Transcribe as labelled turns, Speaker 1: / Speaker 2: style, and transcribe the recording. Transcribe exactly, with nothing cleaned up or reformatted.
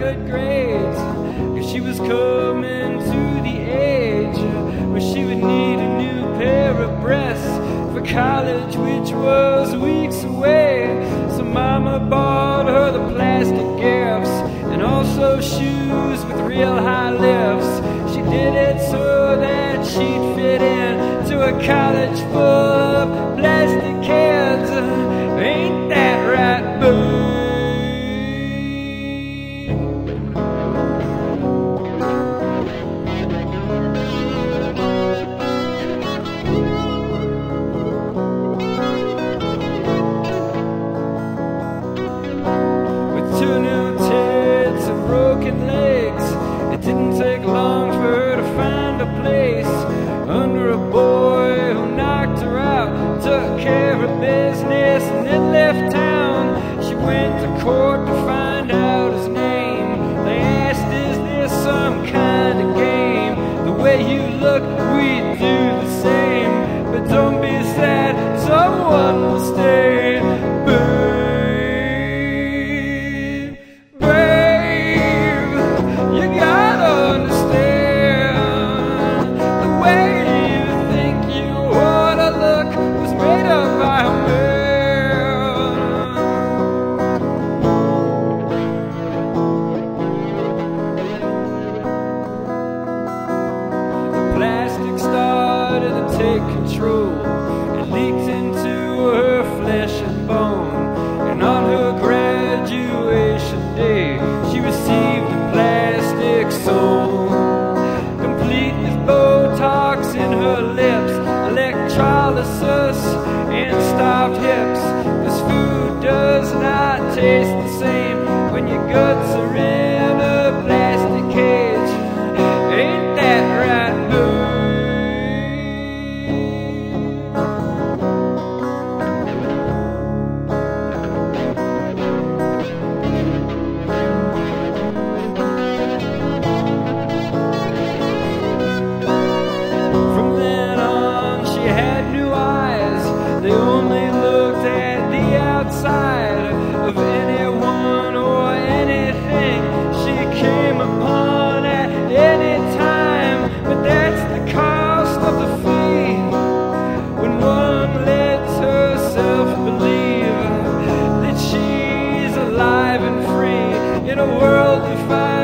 Speaker 1: good grades, 'cause she was coming to the age where she would need a new pair of breasts for college, which was weeks away. So Mama bought her the plastic gifts and also shoes with real high lifts. She did it so that she'd fit in to a college full of plastic kids. Ain't that right, boo? Two new tits and broken legs, it didn't take long for her to find a place under a boy who knocked her out, took care of business, and then left town. She went to court to find out his name. They asked, is this some kind of game? The way you look, we do the same. But don't be sad, someone will stay. Boo. Plastic started to take control. It leaked into her flesh and bone. And on her graduation day, she received a plastic soul, complete with Botox in her lips, electrolysis and stopped hips. 'Cause food does not taste the same when your guts are in a plastic cage. Ain't that right, boo? From then on, she had new eyes. They only looked at the outside of anyone or anything she came upon at any time. But that's the cost of the fee, when one lets herself believe that she's alive and free in a world defined